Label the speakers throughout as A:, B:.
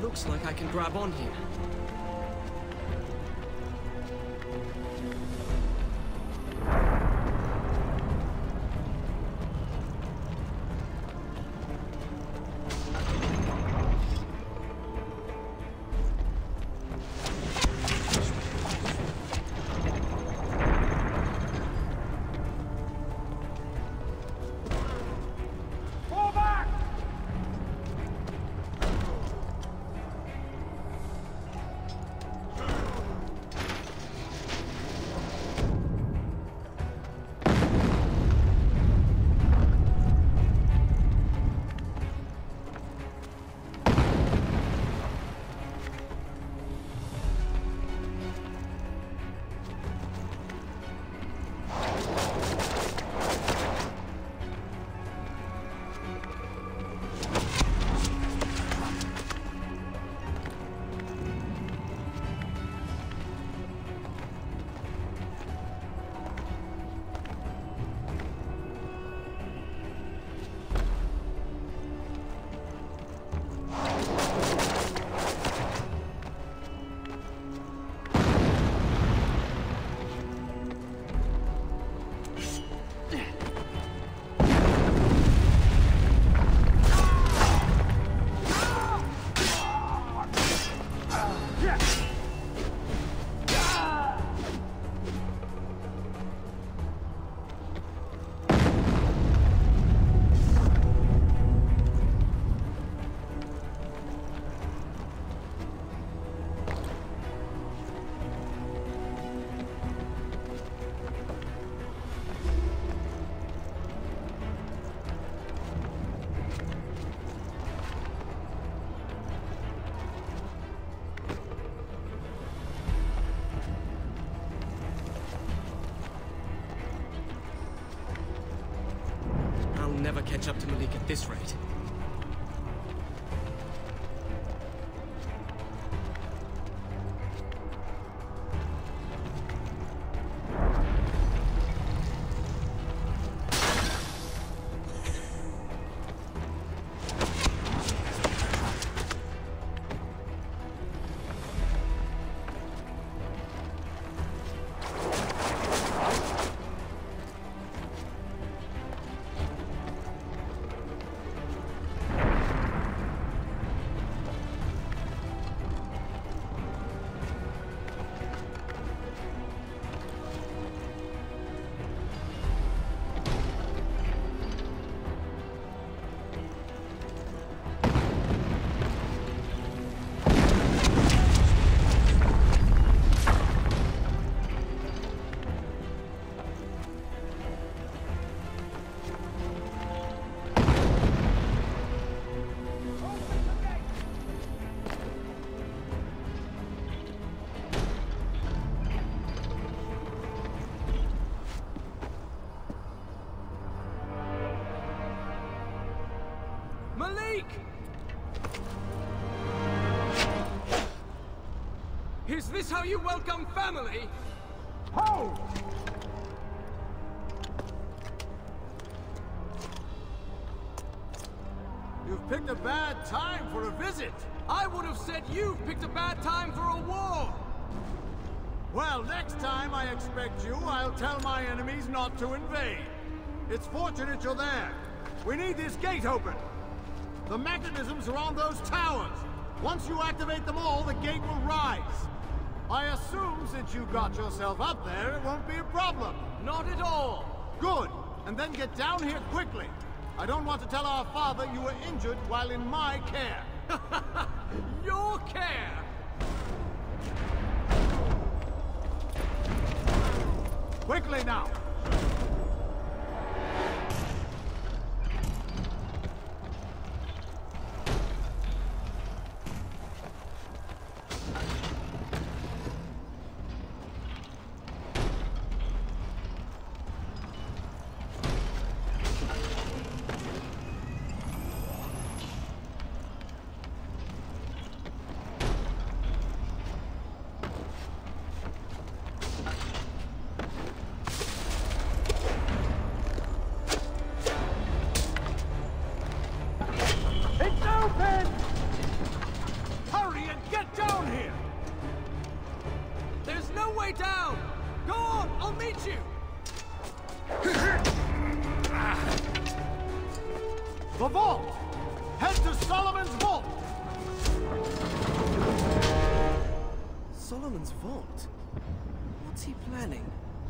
A: Looks like I can grab on here. Never catch up to Malik at this rate. Malik! Is this how you welcome family?
B: Ho! You've picked a bad time for a visit.
A: I would have said you've picked a bad time for a war!
B: Well, next time I expect you, I'll tell my enemies not to invade. It's fortunate you're there. We need this gate open. The mechanisms are on those towers. Once you activate them all, the gate will rise. I assume since you got yourself up there, it won't be a problem.
A: Not at all.
B: Good. And then get down here quickly. I don't want to tell our father you were injured while in my care.
A: Your care?
B: Quickly now.
A: way down! Go on, I'll meet you!
B: The vault! Head to Solomon's vault!
C: Solomon's vault? What's he planning?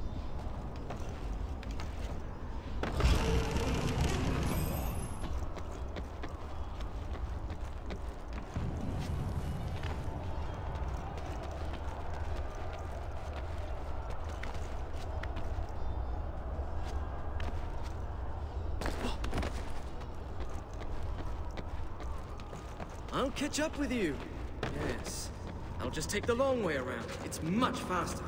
C: I'll catch up with you. Yes. I'll just take the long way around. It's much faster.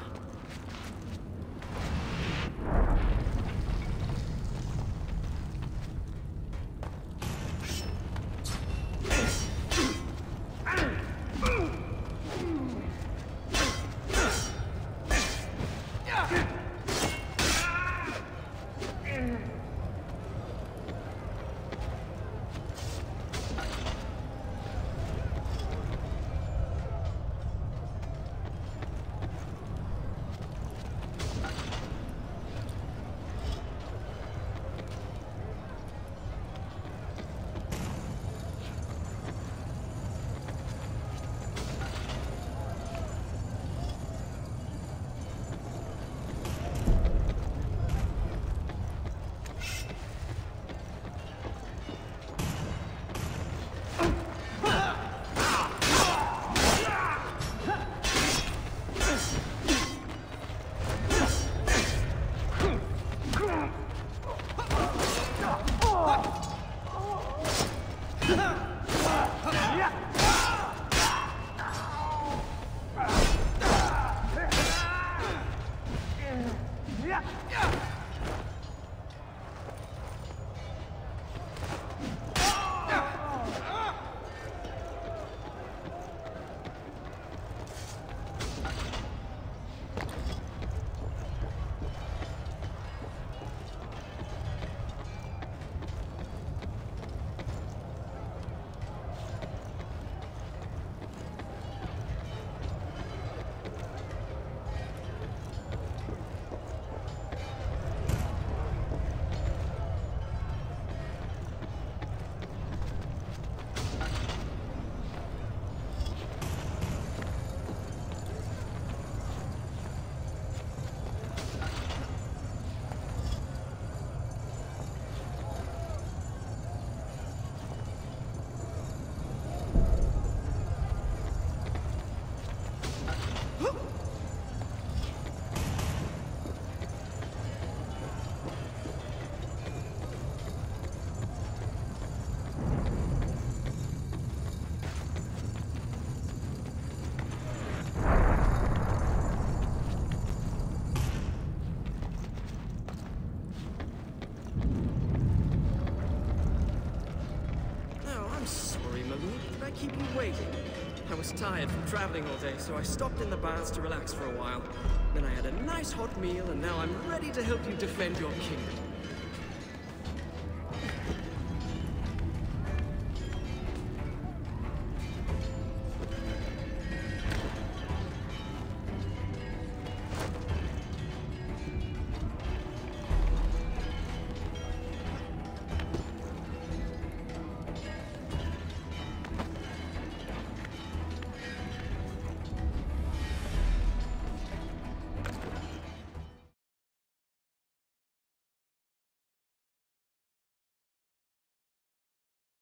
C: Keep you waiting. I was tired from traveling all day, so I stopped in the baths to relax for a while. Then I had a nice hot meal, and now I'm ready to help you defend your kingdom.